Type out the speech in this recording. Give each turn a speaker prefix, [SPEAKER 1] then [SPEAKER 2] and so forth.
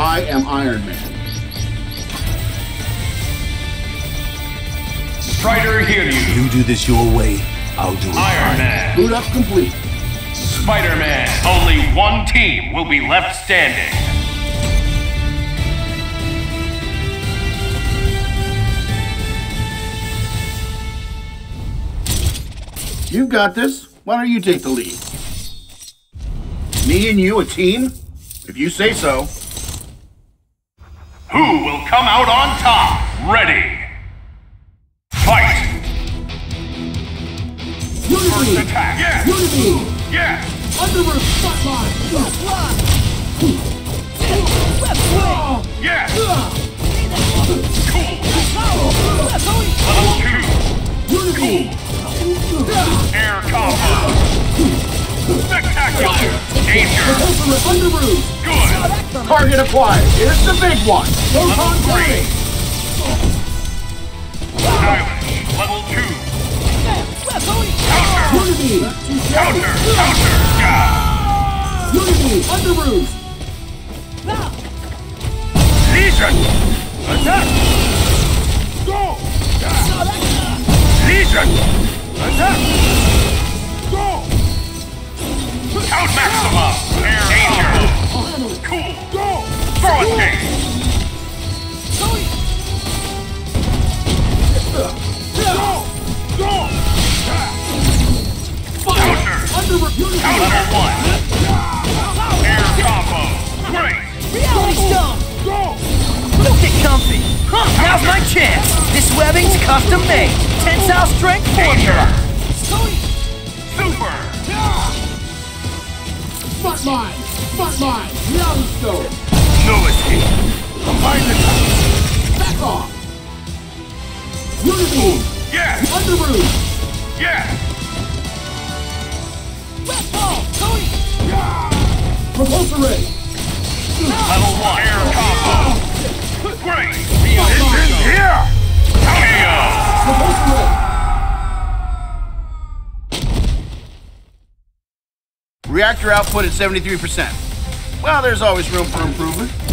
[SPEAKER 1] I am Iron Man.
[SPEAKER 2] Strider Hiryu.
[SPEAKER 3] You do this your way, I'll do it
[SPEAKER 2] Iron
[SPEAKER 3] mine.
[SPEAKER 2] Man.
[SPEAKER 1] Boot up complete.
[SPEAKER 2] Spiderman. Only one team will be left standing.
[SPEAKER 1] You've got this. Why don't you take the lead? Me and you a team? If you say so.
[SPEAKER 2] Who will come out on top? Ready. Fight! First attack. Yeah.
[SPEAKER 1] Unity!
[SPEAKER 2] Yeah.
[SPEAKER 1] Underwood spotlight!
[SPEAKER 2] Yeah. Cool. Level 2.
[SPEAKER 1] Unity!
[SPEAKER 2] Air combo. Spectacular. Danger.
[SPEAKER 1] Underwood!
[SPEAKER 2] Good.
[SPEAKER 1] Target acquired. Here's the big one.
[SPEAKER 2] Level
[SPEAKER 1] Proton
[SPEAKER 2] 3.
[SPEAKER 1] blade.
[SPEAKER 2] Stylish. Level 2.
[SPEAKER 1] Unity!
[SPEAKER 2] Counter. Yeah.
[SPEAKER 1] Unity! Underwood!
[SPEAKER 2] Legion. Attack. Go. Legion. Attack. Go. Count Maxima. Air danger. Cool. Go. Throw escape. Go. Counter. Counter 1. Air combo. Great.
[SPEAKER 4] Reality Stone!
[SPEAKER 2] Go.
[SPEAKER 4] Don't get comfy! Now's my chance! This webbing's custom made! Tensile strength formula!
[SPEAKER 2] Super.
[SPEAKER 1] Spotlight! Spotlight! Reality stone!
[SPEAKER 2] No escape. Combine the touch.
[SPEAKER 1] Back off! Unity!
[SPEAKER 2] Yeah.
[SPEAKER 1] Underwood!
[SPEAKER 2] Yeah.
[SPEAKER 1] Propulsor ready!
[SPEAKER 2] Level 1. Air combo. Great. It's in here. KO.
[SPEAKER 1] Propulsor ready! Reactor output at 73%. Well, there's always room for improvement.